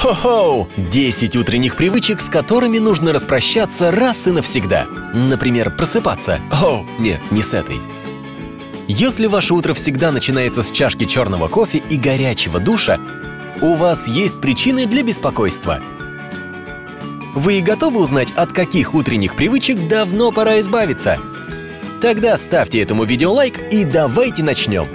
Хо-хо! 10 утренних привычек, с которыми нужно распрощаться раз и навсегда. Например, просыпаться. Нет, не с этой. Если ваше утро всегда начинается с чашки черного кофе и горячего душа, у вас есть причины для беспокойства. Вы готовы узнать, от каких утренних привычек давно пора избавиться? Тогда ставьте этому видео лайк и давайте начнем.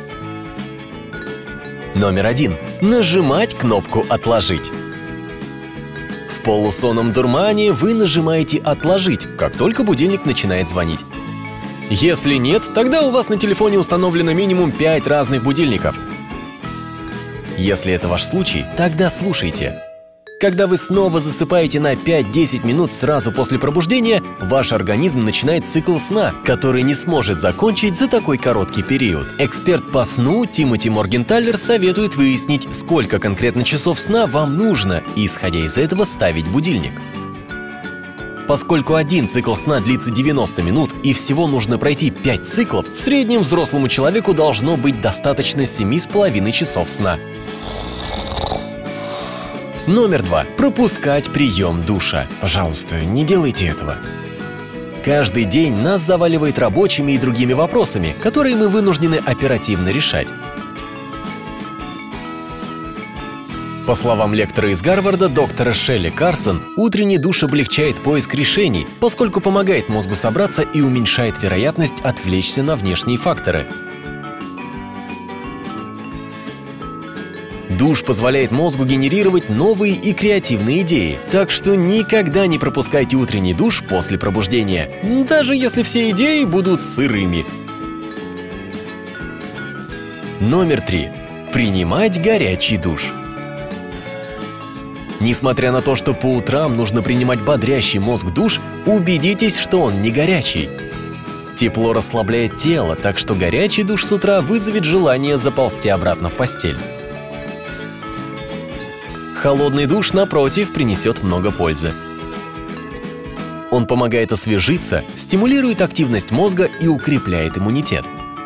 Номер 1. Нажимать кнопку «Отложить». В полусонном дурмане вы нажимаете «Отложить», как только будильник начинает звонить. Если нет, тогда у вас на телефоне установлено минимум 5 разных будильников. Если это ваш случай, тогда слушайте. Когда вы снова засыпаете на 5-10 минут сразу после пробуждения, ваш организм начинает цикл сна, который не сможет закончить за такой короткий период. Эксперт по сну Тимоти Моргенталер советует выяснить, сколько конкретно часов сна вам нужно, и, исходя из этого, ставить будильник. Поскольку один цикл сна длится 90 минут и всего нужно пройти 5 циклов, в среднем взрослому человеку должно быть достаточно 7,5 часов сна. Номер 2. Пропускать прием душа. Пожалуйста, не делайте этого. Каждый день нас заваливает рабочими и другими вопросами, которые мы вынуждены оперативно решать. По словам лектора из Гарварда, доктора Шелли Карсон, утренний душ облегчает поиск решений, поскольку помогает мозгу собраться и уменьшает вероятность отвлечься на внешние факторы. Душ позволяет мозгу генерировать новые и креативные идеи, так что никогда не пропускайте утренний душ после пробуждения, даже если все идеи будут сырыми. Номер 3. Принимать горячий душ. Несмотря на то, что по утрам нужно принимать бодрящий мозг душ, убедитесь, что он не горячий. Тепло расслабляет тело, так что горячий душ с утра вызовет желание заползти обратно в постель. Холодный душ, напротив, принесет много пользы. Он помогает освежиться, стимулирует активность мозга и укрепляет иммунитет.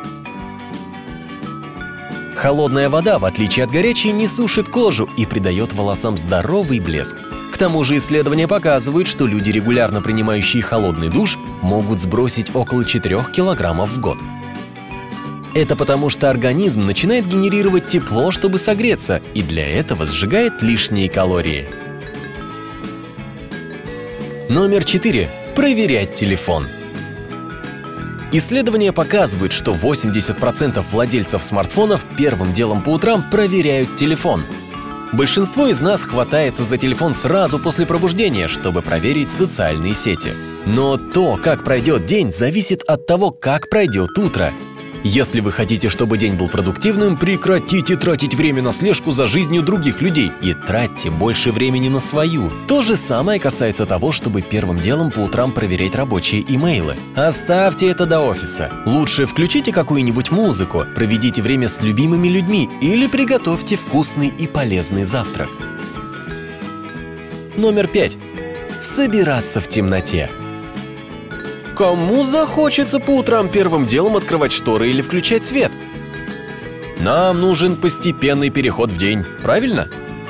Холодная вода, в отличие от горячей, не сушит кожу и придает волосам здоровый блеск. К тому же исследования показывают, что люди, регулярно принимающие холодный душ, могут сбросить около 4 килограммов в год. Это потому, что организм начинает генерировать тепло, чтобы согреться, и для этого сжигает лишние калории. Номер 4. Проверять телефон. Исследования показывают, что 80% владельцев смартфонов первым делом по утрам проверяют телефон. Большинство из нас хватается за телефон сразу после пробуждения, чтобы проверить социальные сети. Но то, как пройдет день, зависит от того, как пройдет утро. Если вы хотите, чтобы день был продуктивным, прекратите тратить время на слежку за жизнью других людей и тратьте больше времени на свою. То же самое касается того, чтобы первым делом по утрам проверять рабочие имейлы. Оставьте это до офиса. Лучше включите какую-нибудь музыку, проведите время с любимыми людьми или приготовьте вкусный и полезный завтрак. Номер 5. Собираться в темноте. Кому захочется по утрам первым делом открывать шторы или включать свет? Нам нужен постепенный переход в день, правильно?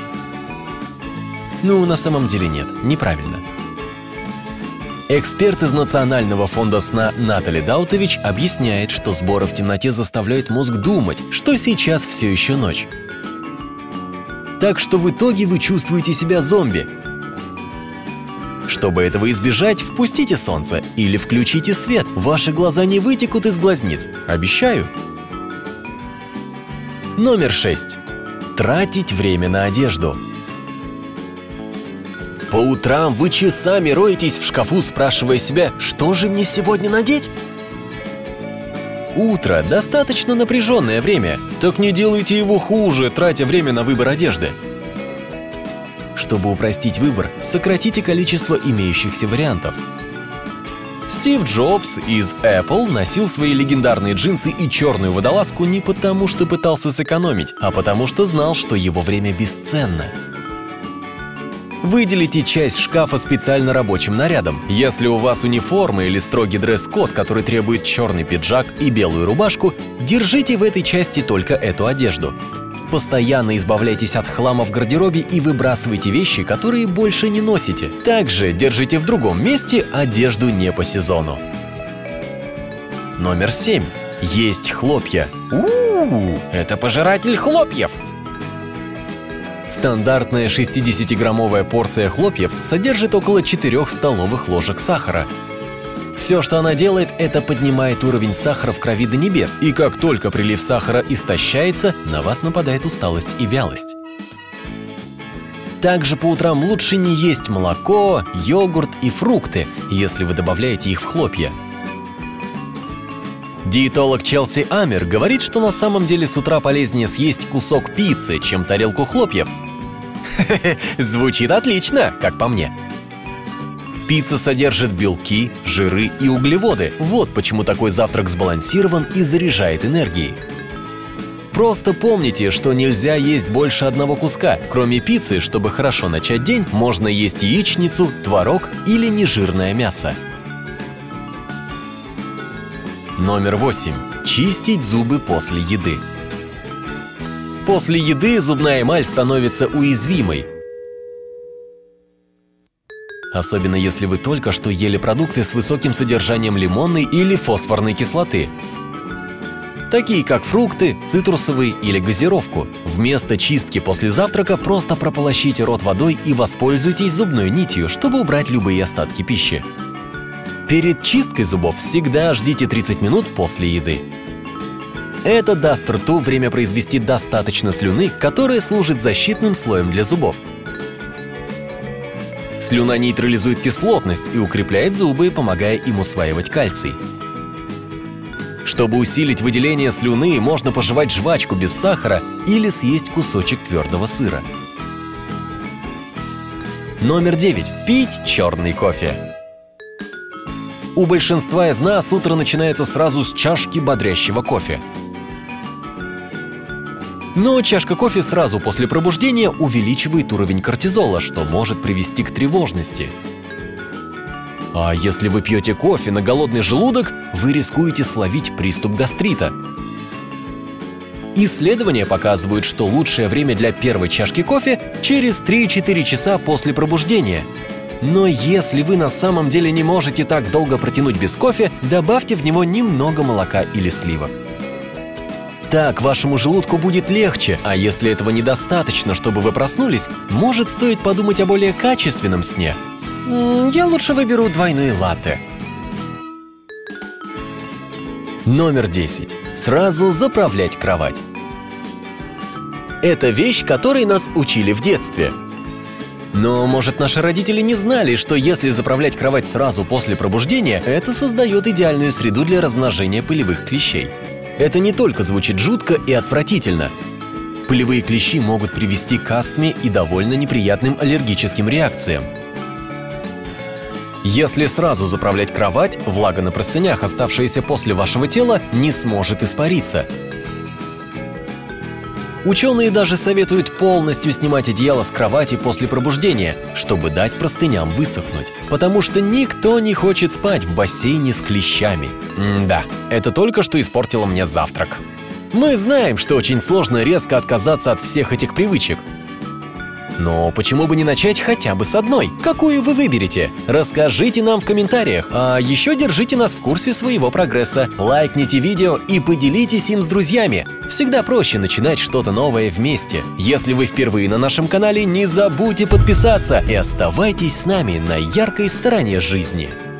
Ну, на самом деле нет, неправильно. Эксперт из Национального фонда сна Натали Даутович объясняет, что сборы в темноте заставляют мозг думать, что сейчас все еще ночь. Так что в итоге вы чувствуете себя зомби. Чтобы этого избежать, впустите солнце или включите свет. Ваши глаза не вытекут из глазниц. Обещаю. Номер 6. Тратить время на одежду. По утрам вы часами роетесь в шкафу, спрашивая себя, что же мне сегодня надеть? Утро – достаточно напряженное время. Так не делайте его хуже, тратя время на выбор одежды. Чтобы упростить выбор, сократите количество имеющихся вариантов. Стив Джобс из Apple носил свои легендарные джинсы и черную водолазку не потому, что пытался сэкономить, а потому что знал, что его время бесценно. Выделите часть шкафа специально рабочим нарядом. Если у вас униформа или строгий дресс-код, который требует черный пиджак и белую рубашку, держите в этой части только эту одежду. Постоянно избавляйтесь от хлама в гардеробе и выбрасывайте вещи, которые больше не носите. Также держите в другом месте одежду не по сезону. Номер 7. Есть хлопья. Это пожиратель хлопьев! Стандартная 60-граммовая порция хлопьев содержит около 4 столовых ложек сахара. Все, что она делает, это поднимает уровень сахара в крови до небес, и как только прилив сахара истощается, на вас нападает усталость и вялость. Также по утрам лучше не есть молоко, йогурт и фрукты, если вы добавляете их в хлопья. Диетолог Челси Амер говорит, что на самом деле с утра полезнее съесть кусок пиццы, чем тарелку хлопьев. Звучит отлично, как по мне. Пицца содержит белки, жиры и углеводы. Вот почему такой завтрак сбалансирован и заряжает энергией. Просто помните, что нельзя есть больше одного куска. Кроме пиццы, чтобы хорошо начать день, можно есть яичницу, творог или нежирное мясо. Номер 8. Чистить зубы после еды. После еды зубная эмаль становится уязвимой. Особенно если вы только что ели продукты с высоким содержанием лимонной или фосфорной кислоты, такие как фрукты, цитрусовые или газировку. Вместо чистки после завтрака просто прополощите рот водой и воспользуйтесь зубной нитью, чтобы убрать любые остатки пищи. Перед чисткой зубов всегда ждите 30 минут после еды. Это даст рту время произвести достаточно слюны, которая служит защитным слоем для зубов. Слюна нейтрализует кислотность и укрепляет зубы, помогая им усваивать кальций. Чтобы усилить выделение слюны, можно пожевать жвачку без сахара или съесть кусочек твердого сыра. Номер 9. Пить черный кофе. У большинства из нас утро начинается сразу с чашки бодрящего кофе. Но чашка кофе сразу после пробуждения увеличивает уровень кортизола, что может привести к тревожности. А если вы пьете кофе на голодный желудок, вы рискуете словить приступ гастрита. Исследования показывают, что лучшее время для первой чашки кофе через 3-4 часа после пробуждения. Но если вы на самом деле не можете так долго протянуть без кофе, добавьте в него немного молока или сливок. Так вашему желудку будет легче, а если этого недостаточно, чтобы вы проснулись, может стоит подумать о более качественном сне. Я лучше выберу двойной латте. Номер 10. Сразу заправлять кровать. Это вещь, которой нас учили в детстве. Но, может, наши родители не знали, что если заправлять кровать сразу после пробуждения, это создает идеальную среду для размножения пылевых клещей. Это не только звучит жутко и отвратительно. Пылевые клещи могут привести к астме и довольно неприятным аллергическим реакциям. Если сразу заправлять кровать, влага на простынях, оставшаяся после вашего тела, не сможет испариться. Ученые даже советуют полностью снимать одеяло с кровати после пробуждения, чтобы дать простыням высохнуть. Потому что никто не хочет спать в бассейне с клещами. Да, это только что испортило мне завтрак. Мы знаем, что очень сложно резко отказаться от всех этих привычек. Но почему бы не начать хотя бы с одной? Какую вы выберете? Расскажите нам в комментариях. А еще держите нас в курсе своего прогресса. Лайкните видео и поделитесь им с друзьями. Всегда проще начинать что-то новое вместе. Если вы впервые на нашем канале, не забудьте подписаться и оставайтесь с нами на яркой стороне жизни.